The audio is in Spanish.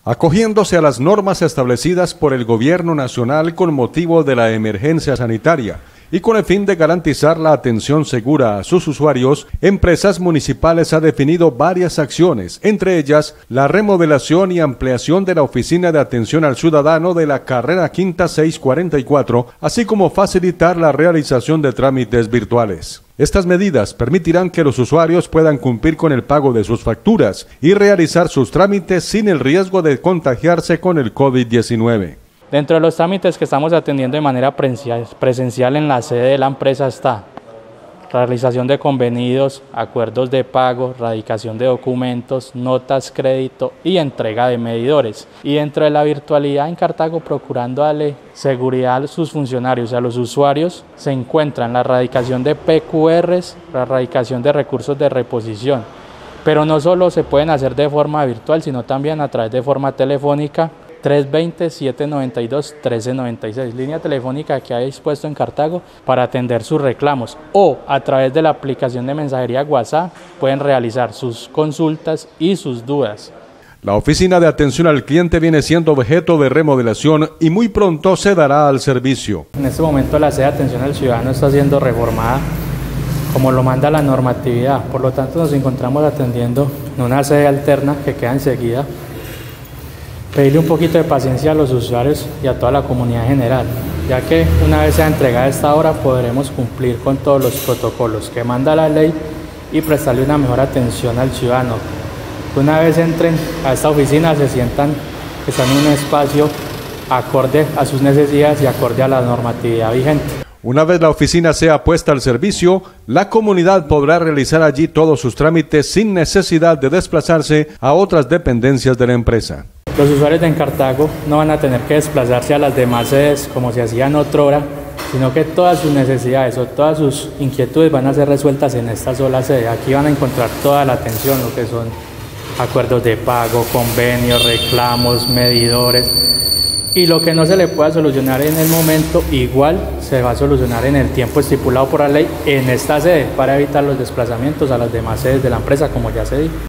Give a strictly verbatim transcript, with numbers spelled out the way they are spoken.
Acogiéndose a las normas establecidas por el Gobierno Nacional con motivo de la emergencia sanitaria y con el fin de garantizar la atención segura a sus usuarios, Empresas Municipales ha definido varias acciones, entre ellas la remodelación y ampliación de la Oficina de Atención al Ciudadano de la Carrera Quinta seiscientos cuarenta y cuatro, así como facilitar la realización de trámites virtuales. Estas medidas permitirán que los usuarios puedan cumplir con el pago de sus facturas y realizar sus trámites sin el riesgo de contagiarse con el COVID diecinueve. Dentro de los trámites que estamos atendiendo de manera presencial en la sede de la empresa está realización de convenidos, acuerdos de pago, radicación de documentos, notas crédito y entrega de medidores. Y dentro de la virtualidad en Cartago, procurando darle seguridad a sus funcionarios y a los usuarios, se encuentran la radicación de P Q Rs, la radicación de recursos de reposición. Pero no solo se pueden hacer de forma virtual, sino también a través de forma telefónica, tres dos cero, siete nueve dos, uno tres nueve seis, línea telefónica que ha dispuesto en Cartago para atender sus reclamos, o a través de la aplicación de mensajería WhatsApp pueden realizar sus consultas y sus dudas. La oficina de atención al cliente viene siendo objeto de remodelación y muy pronto se dará al servicio. En este momento la sede de atención al ciudadano está siendo reformada como lo manda la normatividad, por lo tanto nos encontramos atendiendo en una sede alterna que queda enseguida. Pedirle un poquito de paciencia a los usuarios y a toda la comunidad en general, ya que una vez sea entregada esta hora podremos cumplir con todos los protocolos que manda la ley y prestarle una mejor atención al ciudadano. Una vez entren a esta oficina se sientan que están en un espacio acorde a sus necesidades y acorde a la normatividad vigente. Una vez la oficina sea puesta al servicio, la comunidad podrá realizar allí todos sus trámites sin necesidad de desplazarse a otras dependencias de la empresa. Los usuarios de Cartago no van a tener que desplazarse a las demás sedes como se hacía en otrora, sino que todas sus necesidades o todas sus inquietudes van a ser resueltas en esta sola sede. Aquí van a encontrar toda la atención, lo que son acuerdos de pago, convenios, reclamos, medidores, y lo que no se le pueda solucionar en el momento, igual se va a solucionar en el tiempo estipulado por la ley en esta sede para evitar los desplazamientos a las demás sedes de la empresa, como ya se dijo.